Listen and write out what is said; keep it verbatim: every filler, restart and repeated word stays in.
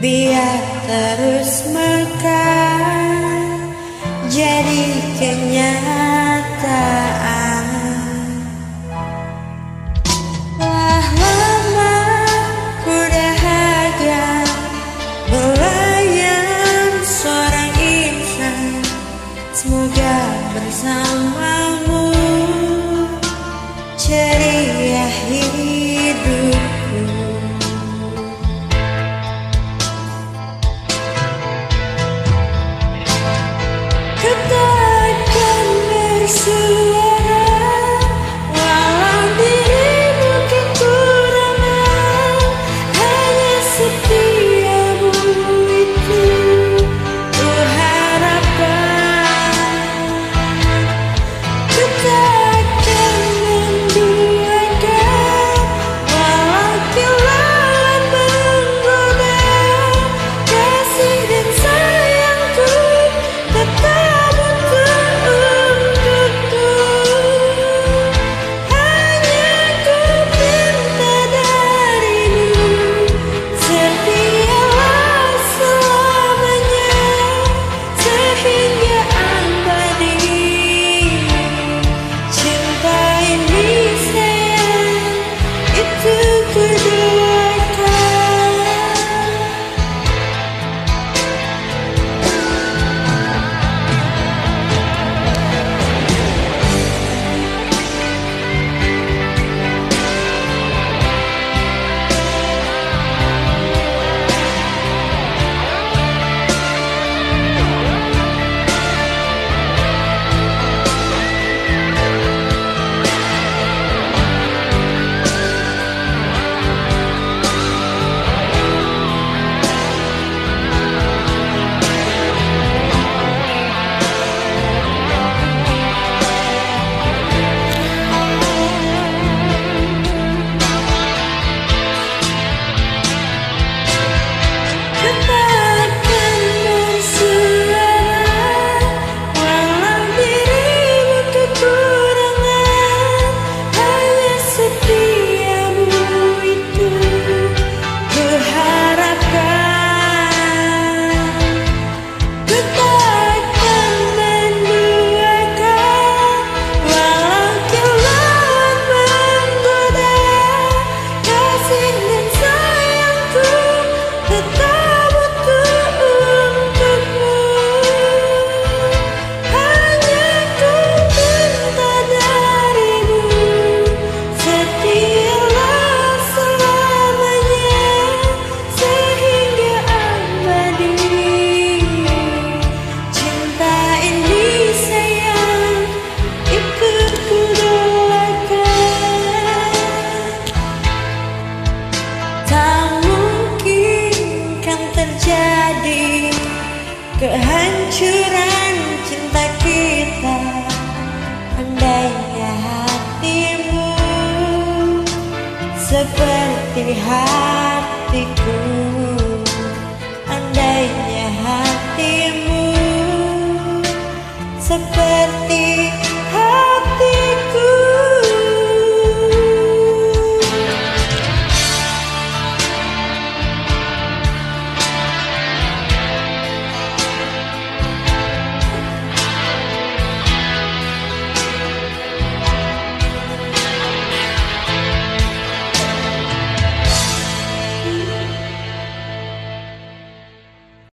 biar terus mekar jadi kenyataan. Telah lama ku dahaga melayang seorang insan, semoga bersamamu ceria hidupku. Ku takkan bersuara walau dirimu kekurangan, hanya setiamu itu ku harapkan. Ku takkan menduakan walau kilauan menggoda, kasih dan sayangku tetap untuk untukmu. Hanya ku minta darimu, setialah selamanya sehingga abadi. Cinta ini sayang, itu ku doakan. Ku takkan bersuara walau dirimu kekurangan, hanya setiamu itu ku harapkan. Ku takkan menduakan walau kilauan menggoda, kasih dan sayangku tetap untuk untukmu. Hanya ku minta darimu, setialah selamanya sehingga abadi. Cinta ini sayang, ikut ku doakan. Tak mungkin kan terjadi kehancuran cinta kita, andainya hatimu seperti hati